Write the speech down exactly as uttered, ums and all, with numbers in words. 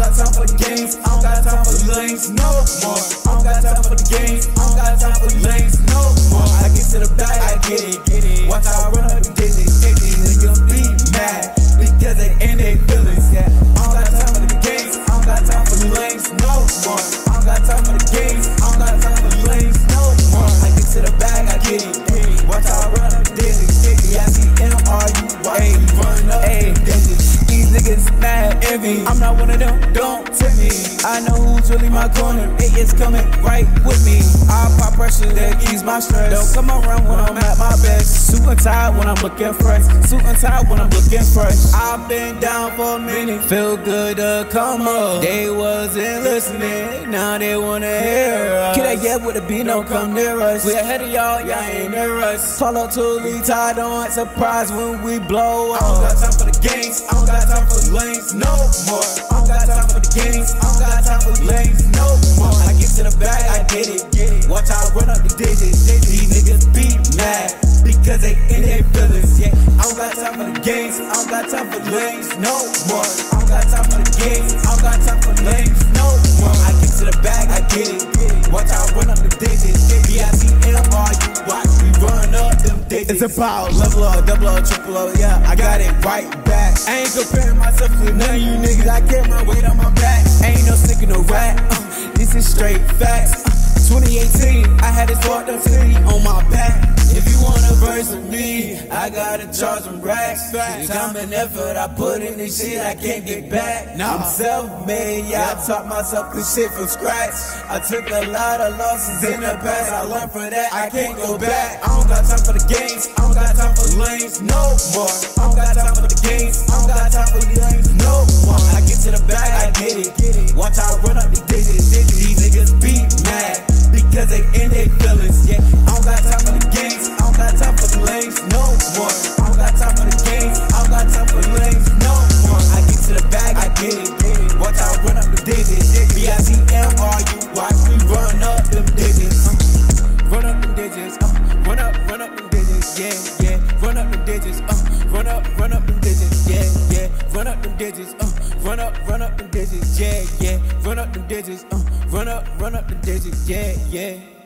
got time for the games, I don't got time for the lanes no more. I don't got time for the games, I don't got time for the lanes no more. I get to the bag, I get it, get it. Watch how I run up the digits, digits. Niggas be mad because they in their feelings. Yeah, I don't got time for the games, I don't got time for the lanes no more. I don't got time for the games, I don't got time for the lanes no more. I get to the bag, I get it, get it. Watch how I run up the digits, digits. Yeah, I see M R U, watch me run up the digits. These niggas mad envy, I'm not one of them, don't tip me. I know who's really my corner, it is coming right with me. I pop pressure that ease my stress. Don't come around when I'm at my best. Suit and tie when I'm looking fresh. Suit and tie when I'm looking fresh. I've been down for a minute, feel good to come up. They wasn't listening, now they wanna hear us. Kid I get with the beat, don't come near us. We ahead of y'all, y'all ain't near us. Follow Tuli, tie, don't surprise when we blow up. I don't got time for the games, I don't got time for the lanes no more. I don't got time for the games, I don't got time for the lanes no more. I get to the bag, I get it, get it. Watch how I run up the digits. These niggas be mad because they in their feelings. Yeah, I don't got time for the games, I don't got time for the lanes no more. I don't got time for the games, I don't got time for the lanes no more. I get to the bag, I get it, get it. Watch how I run up the digits. B I C M R U, watch me run up them digits. It's about level up, double up, triple up, yeah, I got it right back. I ain't comparing myself to none of you niggas, I get my weight on my back. Ain't no stick in no rat, uh, this is straight facts. uh, twenty eighteen, I had this walked up city on my back. If you want a verse with me, I gotta charge some racks. Time and effort I put in this shit, I can't get back. Now I'm self-made, yeah, I taught myself this shit from scratch. I took a lot of losses in the past, I learned from that, I can't go back. I don't got time for the games, I don't got time for the lanes no more. I don't got time for the games, I don't got time for the lanes no more. I get to the bag, I get it, get it. Watch how I run up the digits, digits. These niggas be mad because they in their feelings. Yeah, I don't got time for the games, I don't got time for the lanes no more. I don't got time for the games, I don't got time for the lanes no more. I get to the bag, I get it, get it. Watch how I run up the digits. B I C M R U, watch me run up them digits. Uh, run up them digits, uh, run up, run up them digits, yeah, yeah. Run up them digits, uh, run up, run up them digits, yeah, yeah. Run up them digits, uh, run up, run up them digits, yeah, yeah. Run up them digits, uh, run up, run up them digits, yeah, yeah.